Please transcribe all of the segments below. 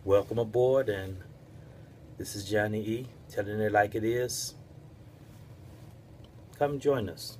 Welcome aboard, and this is Johnny E. Telling it like it is. Come join us.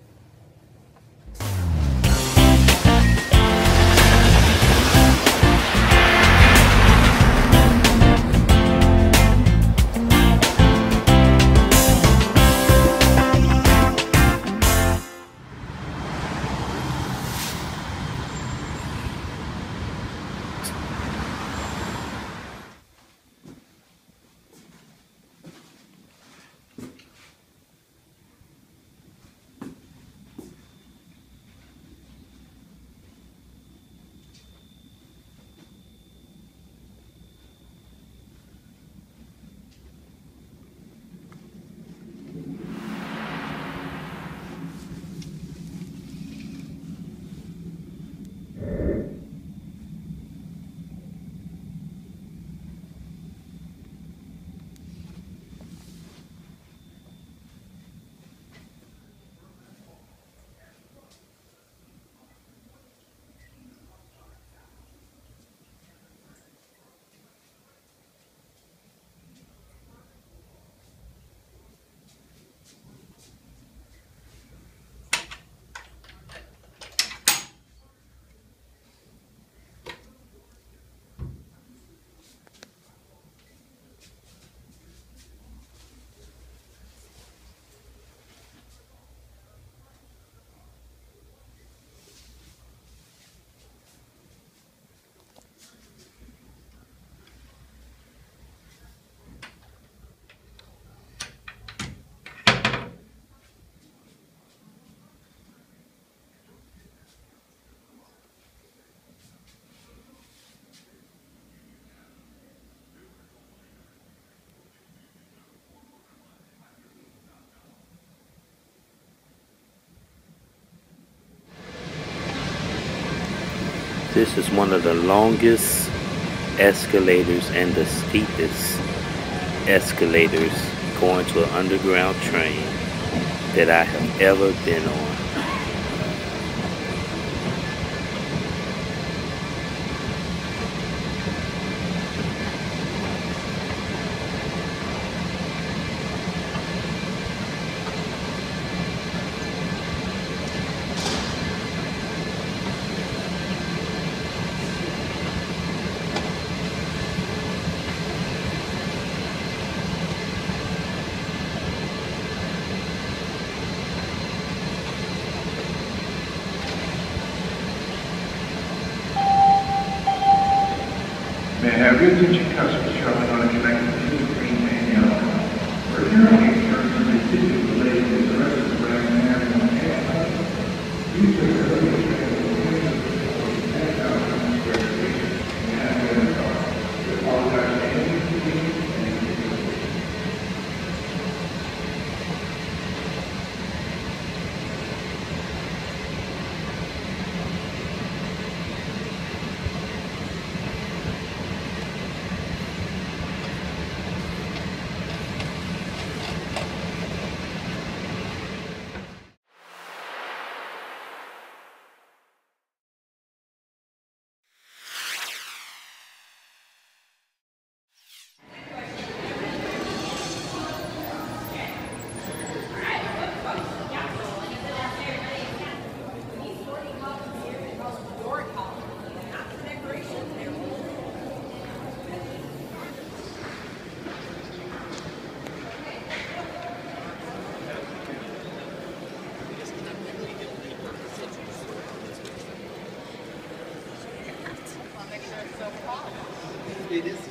This is one of the longest escalators and the steepest escalators going to an underground train that I have ever been on. May I have your attention, customers traveling on a connecting to the Green Man Yellow. For hearing services and ticket related to the rest of the brand and use the early transportation for the 10,000 square feet and have a car. We apologize for any inconvenience and It is.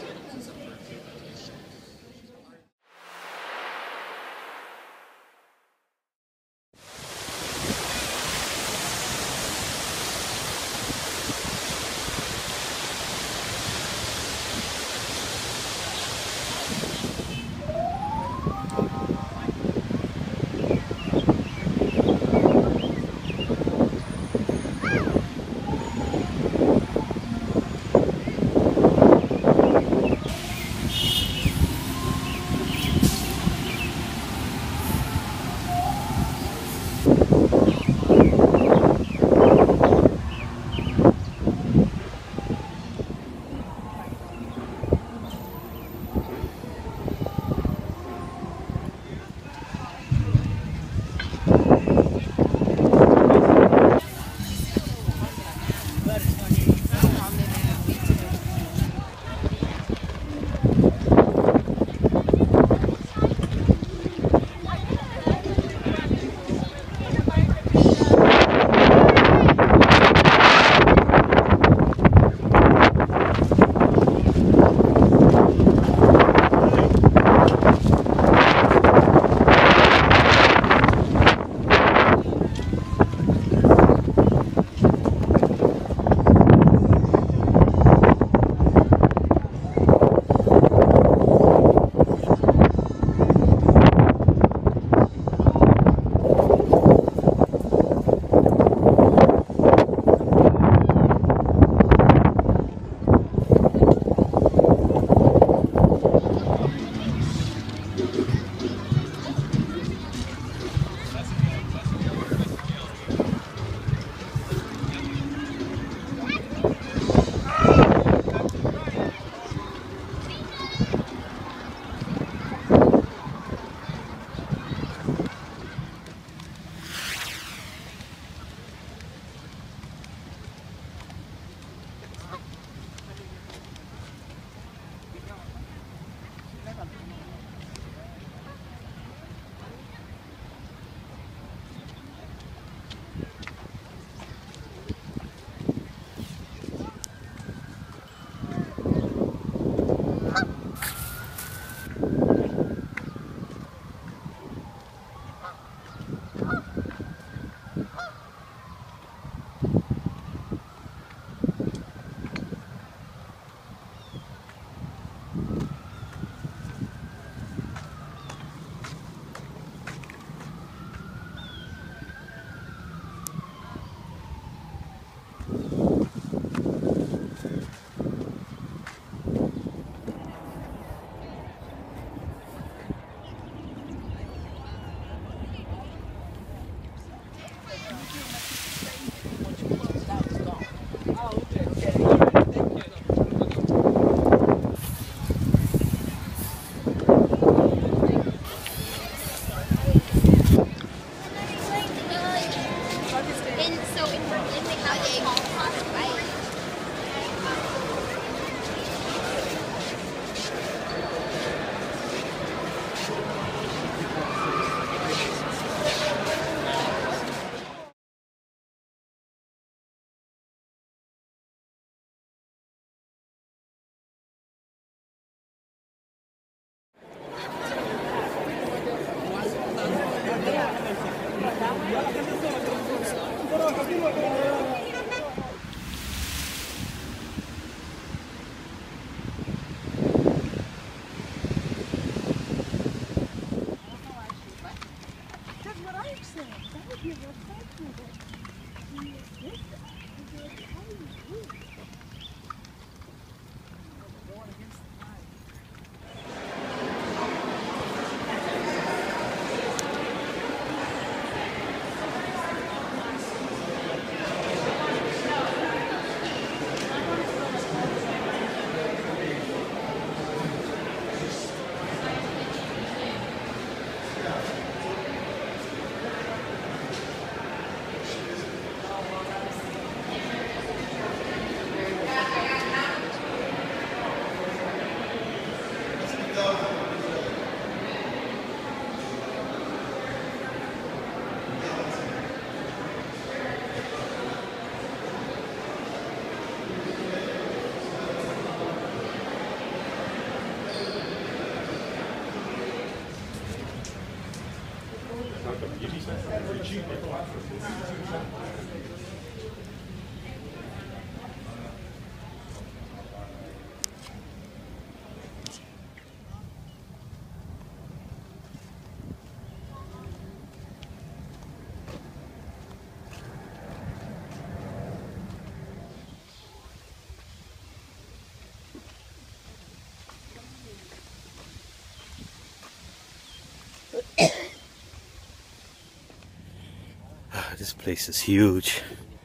This place is huge.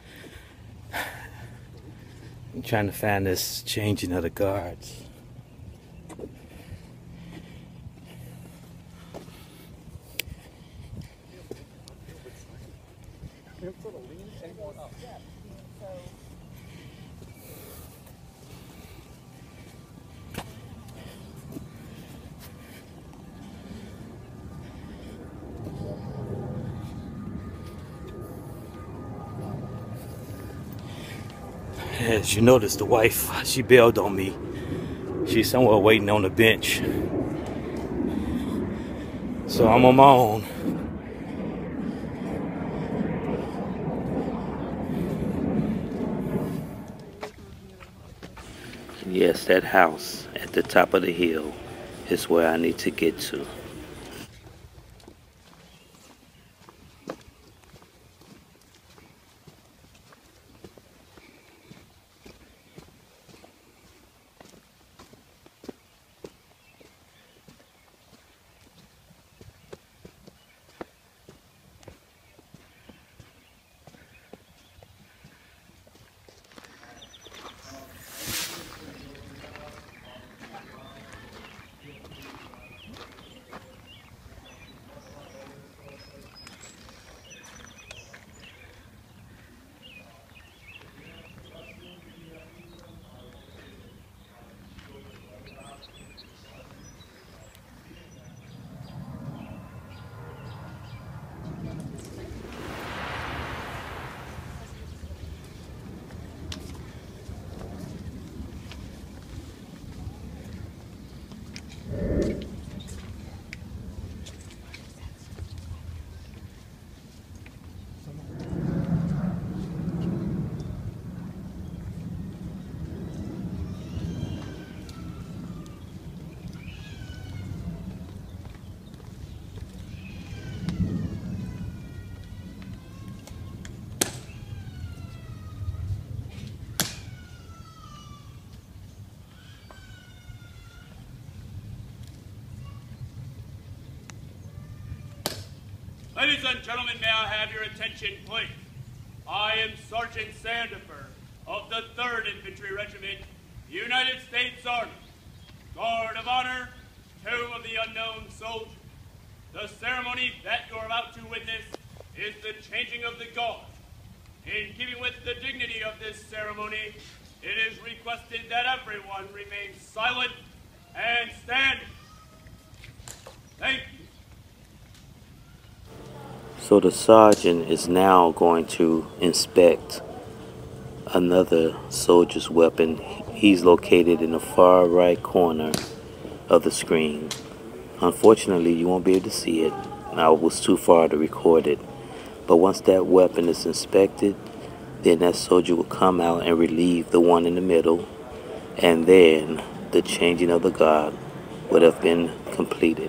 I'm trying to find this changing of the guards. As you notice, the wife, she bailed on me. She's somewhere waiting on the bench. So I'm on my own. Yes, that house at the top of the hill is where I need to get to. Ladies and gentlemen, may I have your attention, please? I am Sergeant Sandifer of the 3rd Infantry Regiment, United States Army. Guard of Honor, Tomb of the Unknown Soldier. The ceremony that you're about to witness is the changing of the guard. In keeping with the dignity of this ceremony, it is requested that everyone remain silent and standing. Thank you. So the sergeant is now going to inspect another soldier's weapon. He's located in the far right corner of the screen. Unfortunately, you won't be able to see it. I was too far to record it. But once that weapon is inspected, then that soldier will come out and relieve the one in the middle, and then the changing of the guard would have been completed.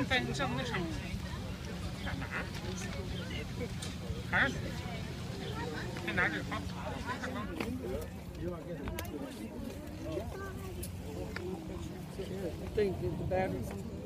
诞生的上面干嘛？还是先拿这个好，看看。 Think the batteries.